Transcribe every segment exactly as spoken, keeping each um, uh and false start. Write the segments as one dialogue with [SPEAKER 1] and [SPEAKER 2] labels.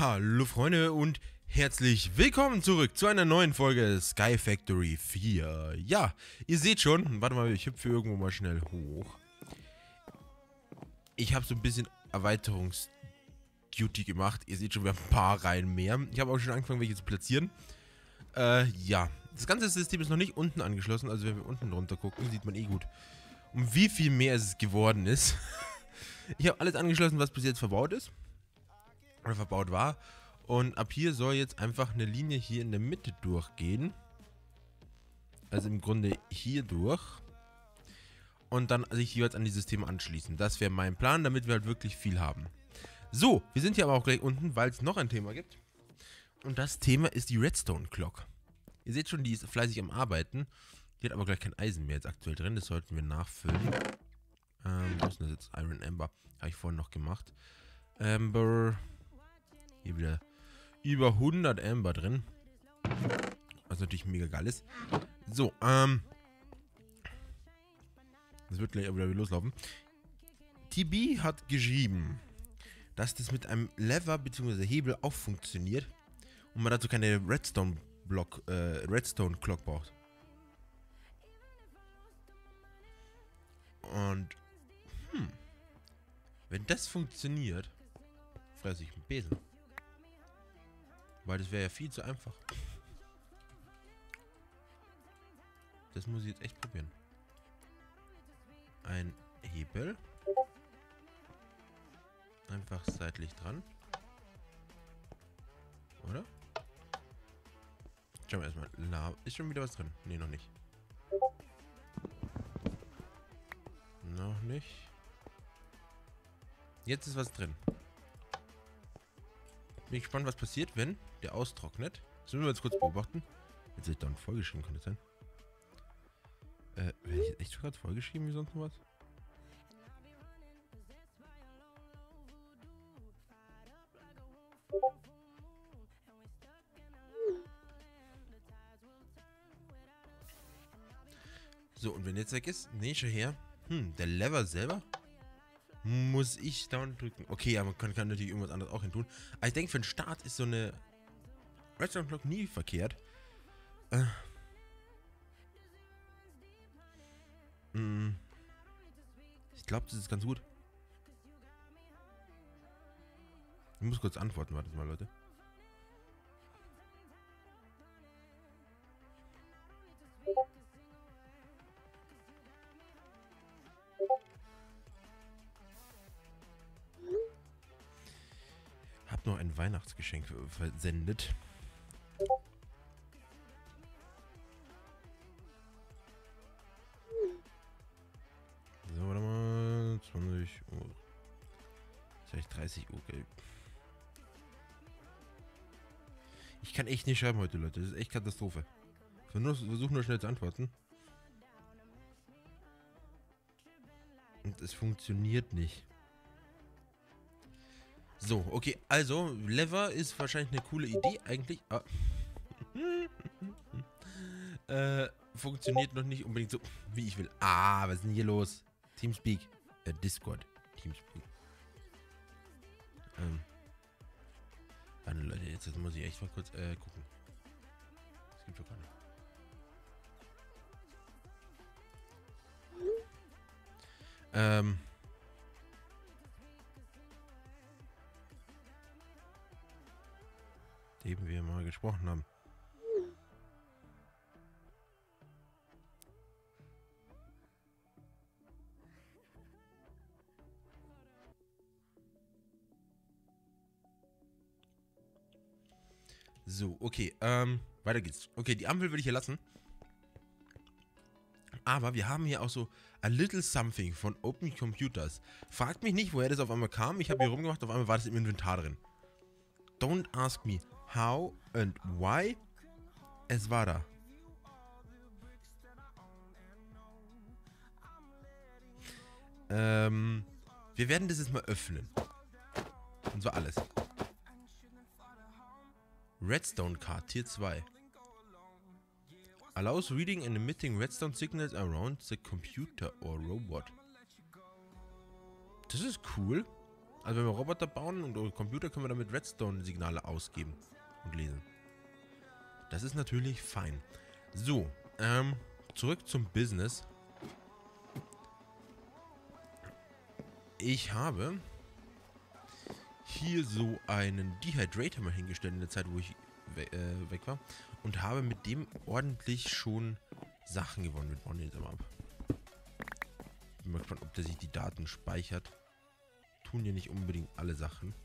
[SPEAKER 1] Hallo Freunde und herzlich willkommen zurück zu einer neuen Folge Sky Factory vier. Ja, ihr seht schon, warte mal, ich hüpfe irgendwo mal schnell hoch. Ich habe so ein bisschen Erweiterungs-Duty gemacht. Ihr seht schon, wir haben ein paar Reihen mehr. Ich habe auch schon angefangen, welche zu platzieren. Äh, ja. Das ganze System ist noch nicht unten angeschlossen, also wenn wir unten drunter gucken, sieht man eh gut, um wie viel mehr es geworden ist. Ich habe alles angeschlossen, was bis jetzt verbaut ist. Oder verbaut war. Und ab hier soll jetzt einfach eine Linie hier in der Mitte durchgehen. Also im Grunde hier durch. Und dann sich jeweils an die Systeme anschließen. Das wäre mein Plan, damit wir halt wirklich viel haben. So, wir sind hier aber auch gleich unten, weil es noch ein Thema gibt. Und das Thema ist die Redstone Clock. Ihr seht schon, die ist fleißig am Arbeiten. Die hat aber gleich kein Eisen mehr jetzt aktuell drin. Das sollten wir nachfüllen. Ähm, wo ist denn das jetzt? Iron Amber. Habe ich vorhin noch gemacht. Amber. Hier wieder über hundert Amber drin. Was natürlich mega geil ist. So, ähm. Das wird gleich wieder loslaufen. T B hat geschrieben, dass das mit einem Lever bzw. Hebel auch funktioniert. Und man dazu keine Redstone Block, äh, Redstone Clock braucht. Und, hm. Wenn das funktioniert, fresse ich einen Besen. Weil das wäre ja viel zu einfach. Das muss ich jetzt echt probieren. Ein Hebel. Einfach seitlich dran. Oder? Schauen wir erstmal. La ist schon wieder was drin? Ne, noch nicht. Noch nicht. Jetzt ist was drin. Bin ich gespannt, was passiert, wenn der austrocknet. Das müssen wir jetzt kurz beobachten. Jetzt ist dann vollgeschrieben, kann das sein? Äh, werde ich jetzt echt gerade vollgeschrieben wie sonst noch was? So, und wenn jetzt weg ist, nee, schon her. Hm, der Lever selber muss ich down drücken. Okay, ja, man kann, kann natürlich irgendwas anderes auch hin tun. Aber ich denke, für den Start ist so eine Redstone Clock nie verkehrt. Äh. Mm. Ich glaube, das ist ganz gut. Ich muss kurz antworten, wartet mal, Leute. Hab noch ein Weihnachtsgeschenk versendet. So, warte mal. zwanzig Uhr. Vielleicht dreißig Uhr, okay. Ich kann echt nicht schreiben heute, Leute. Das ist echt Katastrophe. Ich versuche nur schnell zu antworten. Und es funktioniert nicht. So, okay, also, Lever ist wahrscheinlich eine coole Idee, eigentlich. Ah. äh, funktioniert noch nicht unbedingt so, wie ich will. Ah, was ist denn hier los? Teamspeak. Äh, Discord. Teamspeak. Ähm. Warte, Leute, jetzt, jetzt muss ich echt mal kurz, äh, gucken. Das gibt doch gar nicht. Ähm. Eben wir mal gesprochen haben. So, okay, ähm, weiter geht's. Okay, die Ampel würde ich hier lassen. Aber wir haben hier auch so a little something von Open Computers. Fragt mich nicht, woher das auf einmal kam. Ich habe hier rumgemacht, auf einmal war das im Inventar drin. Don't ask me how and why. Es war da. Ähm, wir werden das jetzt mal öffnen. Und zwar alles. Redstone Card, Tier zwei. Allows reading and emitting redstone signals around the computer or robot. Das ist cool. Also wenn wir Roboter bauen und Computer, können wir damit Redstone-Signale ausgeben und lesen. Das ist natürlich fein. So, ähm, zurück zum Business. Ich habe hier so einen Dehydrator mal hingestellt in der Zeit, wo ich we äh, weg war. Und habe mit dem ordentlich schon Sachen gewonnen. Wir bauen den jetzt einmal ab. Bin mal gespannt, ob der sich die Daten speichert. Tun hier nicht unbedingt alle Sachen.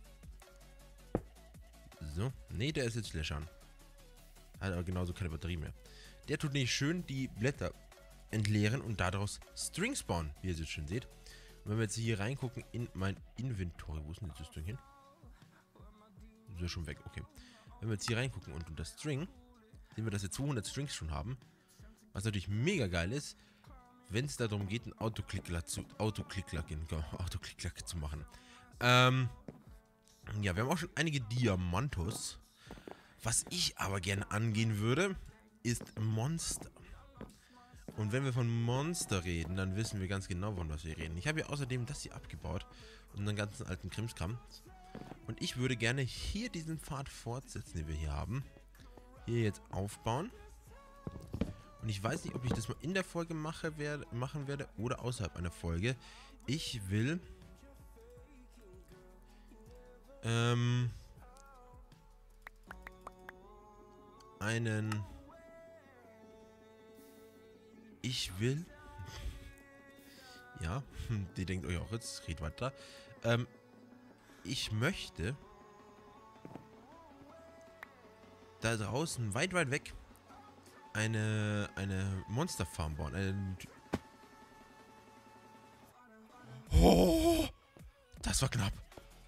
[SPEAKER 1] So. Ne, der ist jetzt löchern. Hat aber genauso keine Batterie mehr. Der tut nicht schön die Blätter entleeren und daraus String spawnen, wie ihr es jetzt schon seht. Und wenn wir jetzt hier reingucken in mein Inventory, wo ist denn jetzt das Ding hin? Ist ja schon weg, okay. Wenn wir jetzt hier reingucken und unter String, sehen wir, dass wir zweihundert Strings schon haben. Was natürlich mega geil ist, wenn es darum geht, einen Autoklickler zu, Autoklickler, Autoklickler zu machen. Ähm, ja, wir haben auch schon einige Diamantos. Was ich aber gerne angehen würde, ist Monster. Und wenn wir von Monster reden, dann wissen wir ganz genau, von was wir reden. Ich habe ja außerdem das hier abgebaut und einen ganzen alten Krimskram. Und ich würde gerne hier diesen Pfad fortsetzen, den wir hier haben. Hier jetzt aufbauen. Und ich weiß nicht, ob ich das mal in der Folge mache, werde, machen werde oder außerhalb einer Folge. Ich will ähm, einen Ich will ja, die denkt euch auch jetzt, red weiter. Ähm, ich möchte da draußen, weit, weit weg, eine, eine Monsterfarm bauen. Eine oh, das war knapp.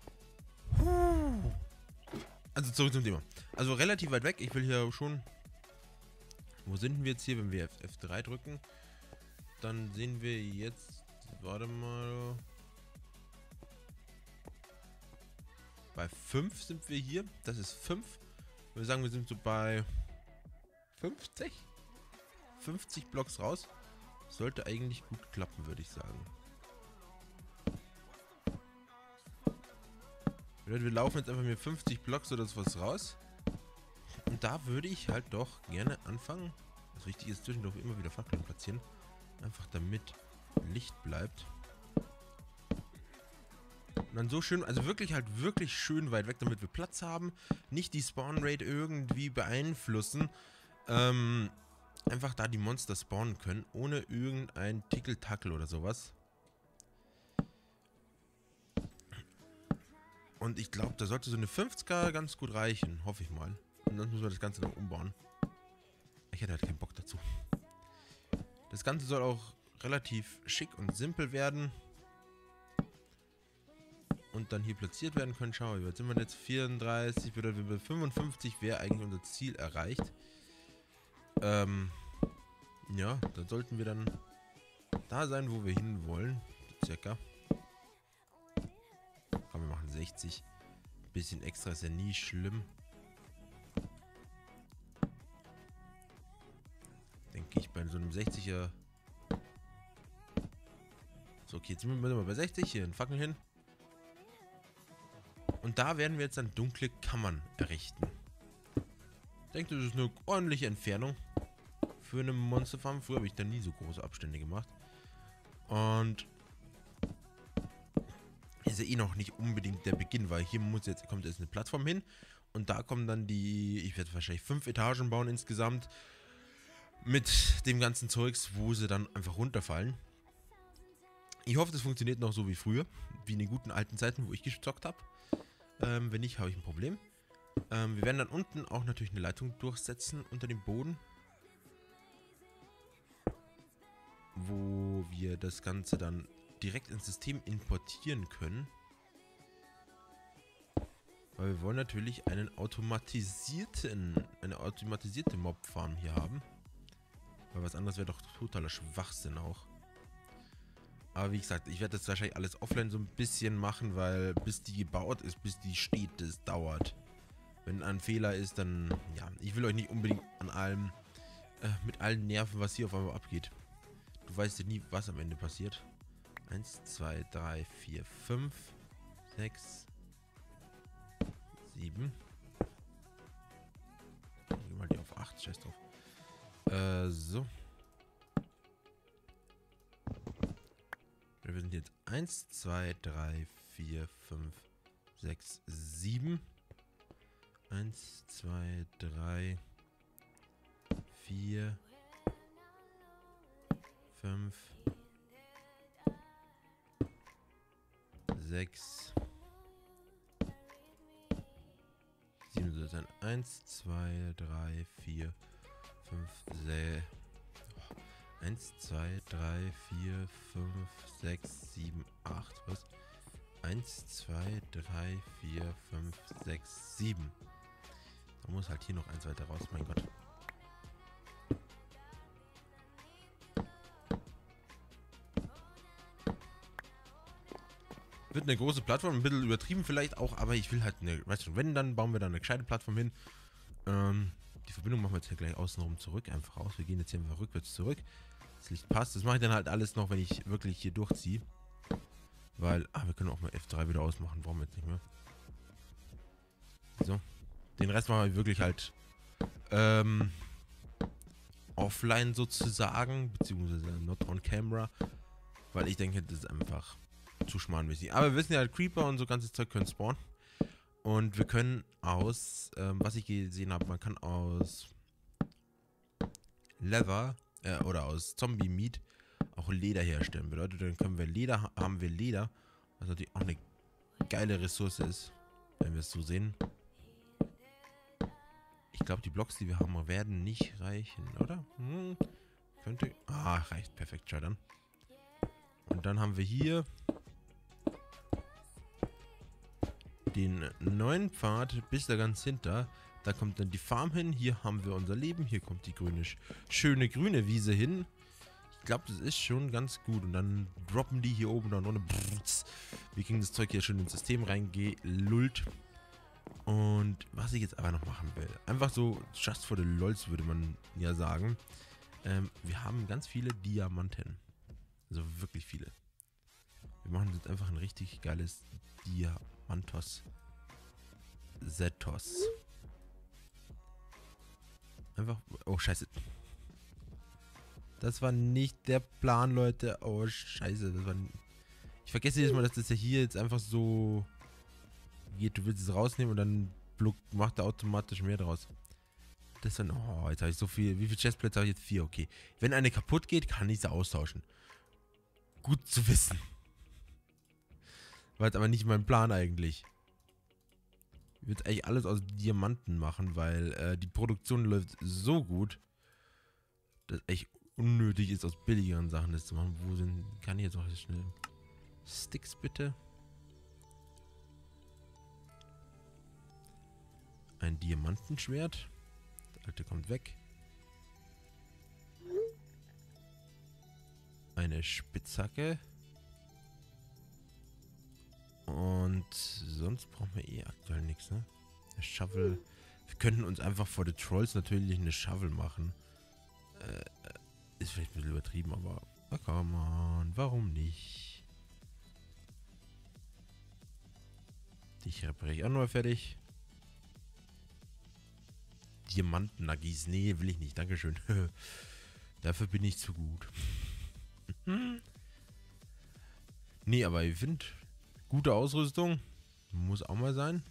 [SPEAKER 1] Also zurück zum Thema. Also relativ weit weg. Ich will hier schon... Wo sind wir jetzt hier, wenn wir F drei drücken? Dann sehen wir jetzt... Warte mal... Bei fünf sind wir hier. Das ist fünf. Wir sagen, wir sind so bei fünfzig? fünfzig Blocks raus. Sollte eigentlich gut klappen, würde ich sagen. Wir laufen jetzt einfach mit fünfzig Blocks oder sowas raus. Und da würde ich halt doch gerne anfangen. Das Wichtige ist zwischendurch immer wieder Fackeln platzieren. Einfach damit Licht bleibt. Und dann so schön, also wirklich halt wirklich schön weit weg, damit wir Platz haben. Nicht die Spawn-Rate irgendwie beeinflussen. Ähm, einfach da die Monster spawnen können, ohne irgendein Tickel-Tackel oder sowas. Und ich glaube, da sollte so eine fünfziger ganz gut reichen. Hoffe ich mal. Und dann müssen wir das Ganze noch umbauen. Ich hätte halt keinen Bock dazu. Das Ganze soll auch relativ schick und simpel werden. Und dann hier platziert werden können. Schauen wir, jetzt sind wir jetzt vierunddreißig, bedeutet wir fünfundfünfzig wäre eigentlich unser Ziel erreicht. Ähm, ja, dann sollten wir dann da sein, wo wir hin wollen. Circa. Komm, wir machen sechzig. Ein bisschen extra ist ja nie schlimm. Denke ich bei so einem sechziger. So, okay, jetzt sind wir mal bei sechzig. Hier ein Fackel hin. Und da werden wir jetzt dann dunkle Kammern errichten. Ich denke, das ist eine ordentliche Entfernung für eine Monsterfarm. Früher habe ich da nie so große Abstände gemacht. Und ist ja eh noch nicht unbedingt der Beginn, weil hier muss jetzt, kommt jetzt eine Plattform hin. Und da kommen dann die, ich werde wahrscheinlich fünf Etagen bauen insgesamt. Mit dem ganzen Zeugs, wo sie dann einfach runterfallen. Ich hoffe, das funktioniert noch so wie früher. Wie in den guten alten Zeiten, wo ich gezockt habe. Ähm, wenn nicht, habe ich ein Problem. Ähm, wir werden dann unten auch natürlich eine Leitung durchsetzen unter dem Boden. Wo wir das Ganze dann direkt ins System importieren können. Weil wir wollen natürlich einen automatisierten, eine automatisierte Mob-Farm hier haben. Weil was anderes wäre doch totaler Schwachsinn auch. Aber wie gesagt, ich werde das wahrscheinlich alles offline so ein bisschen machen, weil bis die gebaut ist, bis die steht, das dauert. Wenn ein Fehler ist, dann, ja, ich will euch nicht unbedingt an allem, äh, mit allen nerven, was hier auf einmal abgeht. Du weißt ja nie, was am Ende passiert. eins, zwei, drei, vier, fünf, sechs, sieben. Gehen wir die auf acht, scheiß drauf. Äh, so. Wir sind jetzt eins, zwei, drei, vier, fünf, sechs, sieben. eins, zwei, drei, vier, fünf, sechs, sieben, so dann eins, zwei, drei, vier, fünf, sechs, eins, zwei, drei, vier, fünf, sechs, sieben, acht, was? eins, zwei, drei, vier, fünf, sechs, sieben. Da muss halt hier noch eins weiter raus, mein Gott. Wird eine große Plattform, ein bisschen übertrieben vielleicht auch, aber ich will halt eine, weißt du, wenn, dann bauen wir da eine gescheite Plattform hin. Ähm, die Verbindung machen wir jetzt hier gleich außenrum zurück, einfach raus. Wir gehen jetzt hier einfach rückwärts zurück. Das Licht passt. Das mache ich dann halt alles noch, wenn ich wirklich hier durchziehe. Weil, ah, wir können auch mal F drei wieder ausmachen, brauchen wir jetzt nicht mehr. So. Den Rest machen wir wirklich halt ähm, offline sozusagen, beziehungsweise not on camera. Weil ich denke, das ist einfach zu schmarrnmäßig. Aber wir wissen ja halt, Creeper und so ganzes Zeug können spawnen. Und wir können aus, ähm, was ich gesehen habe, man kann aus Leather äh, oder aus Zombie-Meat auch Leder herstellen. Bedeutet, dann können wir Leder, haben wir Leder, was natürlich auch eine geile Ressource ist, wenn wir es so sehen. Ich glaube, die Blocks, die wir haben, werden nicht reichen, oder? Hm, könnte... Ah, reicht. Perfekt, schau dann. Und dann haben wir hier den neuen Pfad bis da ganz hinter. Da kommt dann die Farm hin. Hier haben wir unser Leben. Hier kommt die grüne, schöne grüne Wiese hin. Ich glaube, das ist schon ganz gut. Und dann droppen die hier oben dann ohne. Wir kriegen das Zeug hier schon ins System reingelullt. Und was ich jetzt aber noch machen will, einfach so just for the lols würde man ja sagen. Ähm, wir haben ganz viele Diamanten. Also wirklich viele. Wir machen jetzt einfach ein richtig geiles Diamantos. Zetos. Einfach. Oh, scheiße. Das war nicht der Plan, Leute. Oh, scheiße. Das war. Ich vergesse jedes Mal, dass das ja hier jetzt einfach so geht. Du willst es rausnehmen und dann macht er automatisch mehr draus. Das dann. Oh, jetzt habe ich so viel. Wie viele Chestplates habe ich jetzt? Vier, okay. Wenn eine kaputt geht, kann ich sie austauschen. Gut zu wissen. War jetzt aber nicht mein Plan eigentlich. Ich würde eigentlich alles aus Diamanten machen, weil äh, die Produktion läuft so gut, dass echt unnötig ist, aus billigeren Sachen das zu machen. Wo sind... Kann ich jetzt auch schnell... Sticks bitte? Ein Diamantenschwert. Der alte kommt weg. Eine Spitzhacke. Und sonst brauchen wir eh aktuell nichts, ne? Der Shovel. Wir könnten uns einfach vor den Trolls natürlich eine Shovel machen. Äh, ist vielleicht ein bisschen übertrieben, aber oh, come on, warum nicht? Dich repariere ich auch noch fertig. Diamanten-Nuggies. Nee, will ich nicht. Dankeschön. Dafür bin ich zu gut. Nee, aber ich finde, gute Ausrüstung. Muss auch mal sein.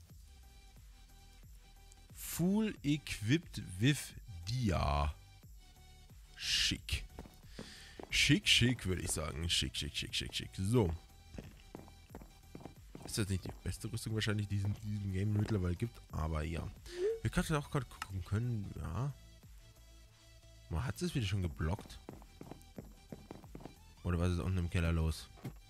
[SPEAKER 1] Full equipped with Dia. Schick. Schick, schick, würde ich sagen. Schick, schick, schick, schick, schick. So. Ist das nicht die beste Rüstung wahrscheinlich, die es in diesem Game mittlerweile gibt? Aber ja. Wir können auch gerade gucken können. Ja. Man hat es wieder schon geblockt. Oder was ist unten im Keller los?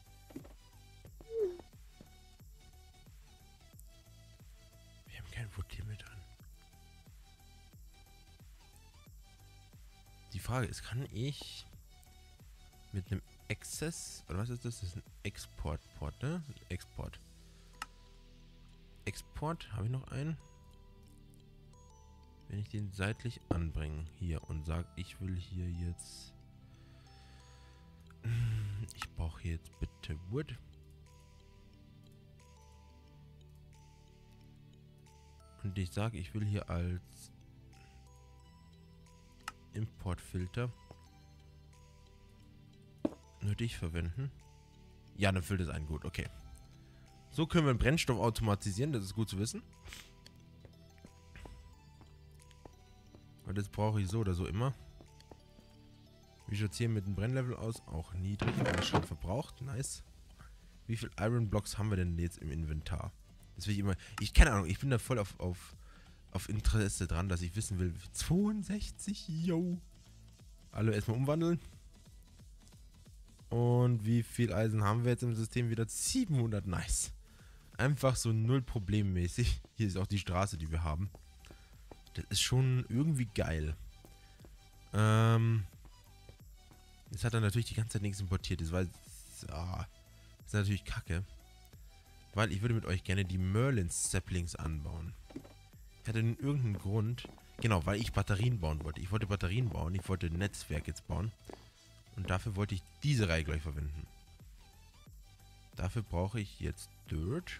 [SPEAKER 1] Wir haben kein Wood hier mit drin. Die Frage ist, kann ich mit einem Access, oder was ist das? Das ist ein Export-Port, ne? Export. Export, habe ich noch einen? Wenn ich den seitlich anbringe, hier, und sage, ich will hier jetzt... Ich brauche jetzt bitte Wood. Und ich sage, ich will hier als Importfilter nur dich verwenden. Ja, dann füllt es ein. Gut, okay. So können wir den Brennstoff automatisieren. Das ist gut zu wissen. Und das brauche ich so oder so immer. Wie schaut es hier mit dem Brennlevel aus? Auch niedrig. Alles schon verbraucht. Nice. Wie viele Iron Blocks haben wir denn jetzt im Inventar? Das will ich immer... Ich, keine Ahnung, ich bin da voll auf, auf, auf Interesse dran, dass ich wissen will. zweiundsechzig, yo. Alle erstmal umwandeln. Und wie viel Eisen haben wir jetzt im System wieder? siebenhundert, nice. Einfach so null problemmäßig. Hier ist auch die Straße, die wir haben. Das ist schon irgendwie geil. Ähm... Jetzt hat er natürlich die ganze Zeit nichts importiert. Das war jetzt, ah, das ist natürlich kacke. Weil ich würde mit euch gerne die Merlin-Saplings anbauen. Ich hatte irgendeinen Grund. Genau, weil ich Batterien bauen wollte. Ich wollte Batterien bauen. Ich wollte ein Netzwerk jetzt bauen. Und dafür wollte ich diese Reihe gleich verwenden. Dafür brauche ich jetzt Dirt.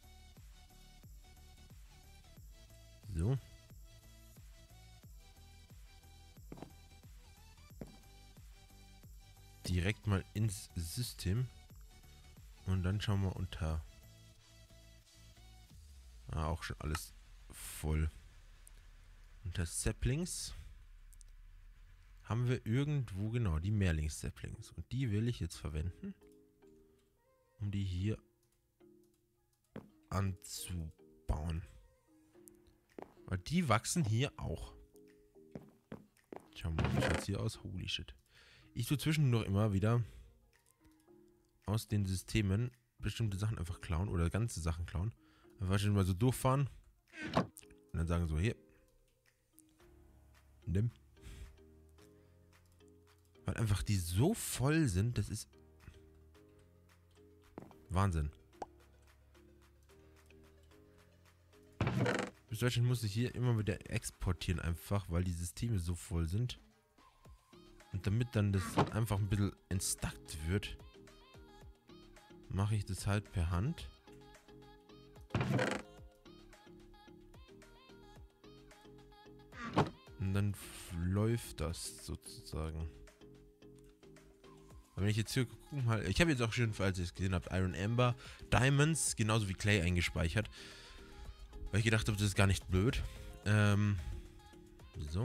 [SPEAKER 1] So. Direkt mal ins System. Und dann schauen wir unter... Ah, auch schon alles voll. Unter Saplings haben wir irgendwo, genau, die Mehrlings-Saplings. Und die will ich jetzt verwenden, um die hier anzubauen. Weil die wachsen hier auch. Schauen wir mal, wie schaut es hier aus? Holy shit. Ich tue zwischendurch immer wieder aus den Systemen bestimmte Sachen einfach klauen oder ganze Sachen klauen. Einfach schon mal so durchfahren und dann sagen so, hier, nimm. Weil einfach die so voll sind, das ist Wahnsinn. Bis Deutschland muss ich hier immer wieder exportieren einfach, weil die Systeme so voll sind. Und damit dann das einfach ein bisschen entstackt wird, mache ich das halt per Hand. Und dann läuft das sozusagen. Aber wenn ich jetzt hier gucken mal, ich habe jetzt auch schon, falls ihr es gesehen habt, Iron Amber, Diamonds, genauso wie Clay eingespeichert. Weil ich gedacht habe, das ist gar nicht blöd. Ähm, so.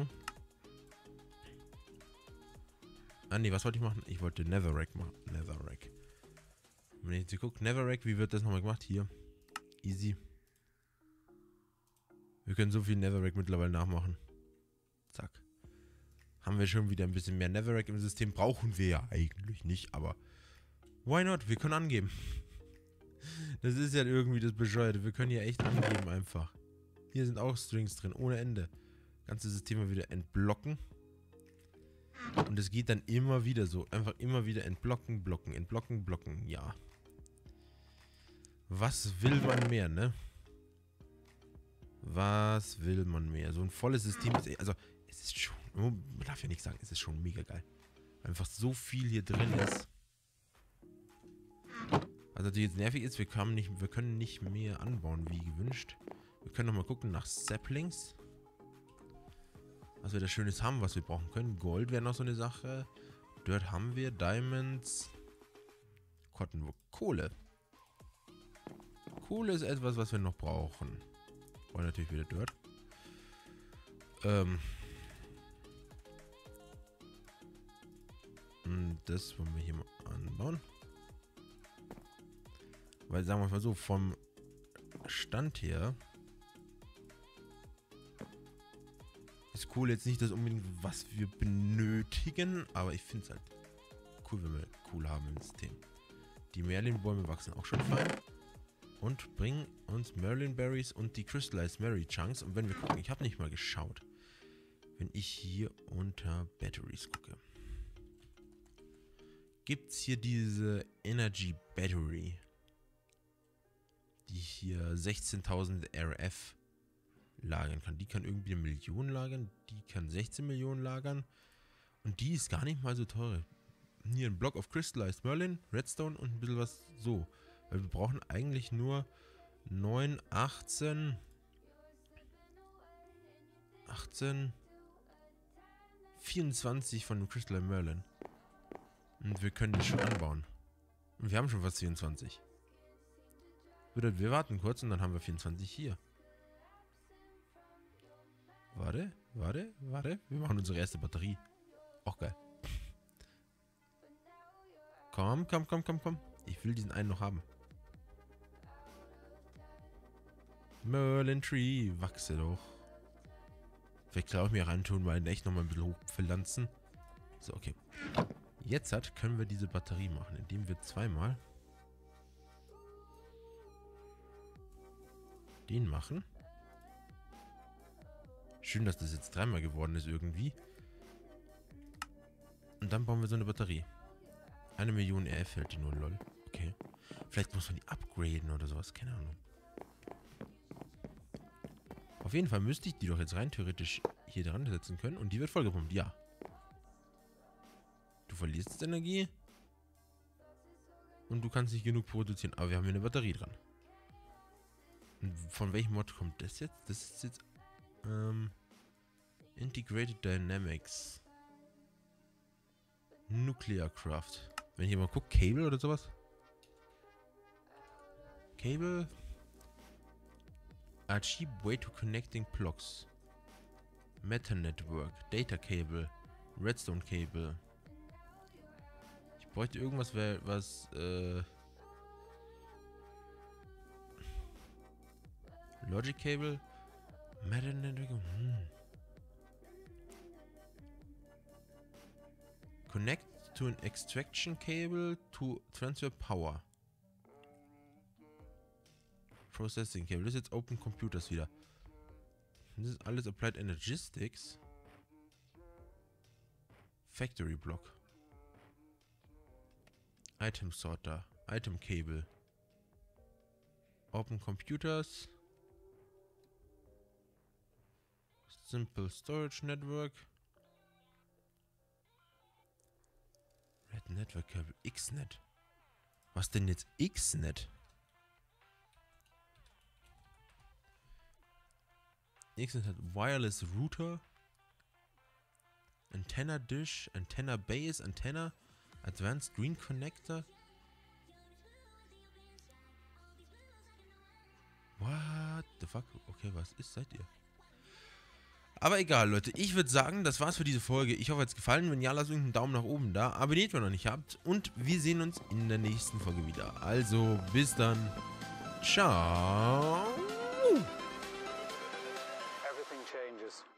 [SPEAKER 1] Ah ne, was wollte ich machen? Ich wollte Netherrack machen. Netherrack. Wenn ich jetzt hier gucke, Netherrack, wie wird das nochmal gemacht? Hier. Easy. Wir können so viel Netherrack mittlerweile nachmachen. Zack. Haben wir schon wieder ein bisschen mehr Netherrack im System. Brauchen wir ja eigentlich nicht, aber why not? Wir können angeben. Das ist ja irgendwie das Bescheuerte. Wir können ja echt angeben einfach. Hier sind auch Strings drin, ohne Ende. Ganze Systeme wieder entblocken. Und es geht dann immer wieder so. Einfach immer wieder entblocken, blocken, entblocken, blocken. Ja. Was will man mehr, ne? Was will man mehr? So ein volles System ist... Also, es ist schon... Man darf ja nicht sagen, es ist schon mega geil. Einfach so viel hier drin ist. Was natürlich jetzt nervig ist, wir, kamen nicht, wir können nicht mehr anbauen, wie gewünscht. Wir können nochmal gucken nach Saplings. Was wir da Schönes haben, was wir brauchen können. Gold wäre noch so eine Sache. Dirt haben wir. Diamonds. Cottonwood. Kohle. Kohle ist etwas, was wir noch brauchen. Wollen natürlich wieder Dirt. Ähm. Und das wollen wir hier mal anbauen. Weil, sagen wir mal so, vom Stand her ist Kohle jetzt nicht das unbedingt, was wir benötigen, aber ich finde es halt cool, wenn wir Kohle haben im System. Die Merlin-Bäume wachsen auch schon fein und bringen uns Merlin Berries und die Crystallized Mary Chunks. Und wenn wir gucken, ich habe nicht mal geschaut, wenn ich hier unter Batteries gucke, gibt es hier diese Energy Battery, die hier sechzehntausend R F lagern kann. Die kann irgendwie eine Million lagern, die kann sechzehn Millionen lagern und die ist gar nicht mal so teuer. Hier ein Block of Crystallized Merlin, Redstone und ein bisschen was so. Weil wir brauchen eigentlich nur neun, achtzehn, achtzehn. vierundzwanzig von dem Crystal Merlin. Und wir können das schon anbauen. Und wir haben schon fast vierundzwanzig. Bedeutet, wir warten kurz und dann haben wir vierundzwanzig hier. Warte, warte, warte. Wir machen unsere erste Batterie. Auch geil. Komm, komm, komm, komm, komm. Ich will diesen einen noch haben. Merlin Tree, wachse doch. Vielleicht kann ich auch mir reintun, weil echt nochmal ein bisschen hochpflanzen. So, okay. Jetzt hat, können wir diese Batterie machen, indem wir zweimal den machen. Schön, dass das jetzt dreimal geworden ist irgendwie. Und dann bauen wir so eine Batterie. Eine Million R F hält die nur, lol. Okay. Vielleicht muss man die upgraden oder sowas, keine Ahnung. Auf jeden Fall müsste ich die doch jetzt rein theoretisch hier dran setzen können und die wird vollgepumpt, ja. Du verlierst jetzt Energie und du kannst nicht genug produzieren, aber wir haben hier eine Batterie dran. Und von welchem Mod kommt das jetzt? Das ist jetzt ähm, Integrated Dynamics Nuclear Craft. Wenn ich hier mal gucke, Cable oder sowas. Cable. A cheap way to connecting blocks. Meta Network. Data Cable. Redstone Cable. Ich bräuchte irgendwas, was äh, Logic Cable. Meta Network. Hm. Connect to an extraction cable to transfer power. Processing Cable. Das ist jetzt Open Computers wieder. Das ist alles Applied Energistics. Factory Block. Item Sorter. Item Cable. Open Computers. Simple Storage Network. Red Network Cable. X Net. Was denn jetzt X Net? X Net hat Wireless Router. Antenna Dish. Antenna Base. Antenna. Advanced Green Connector. What the fuck? Okay, was ist, seid ihr? Aber egal, Leute. Ich würde sagen, das war's für diese Folge. Ich hoffe, es hat gefallen. Wenn ja, lasst irgendeinen Daumen nach oben da. Abonniert, wenn ihr noch nicht habt. Und wir sehen uns in der nächsten Folge wieder. Also, bis dann. Ciao.
[SPEAKER 2] Everything changes.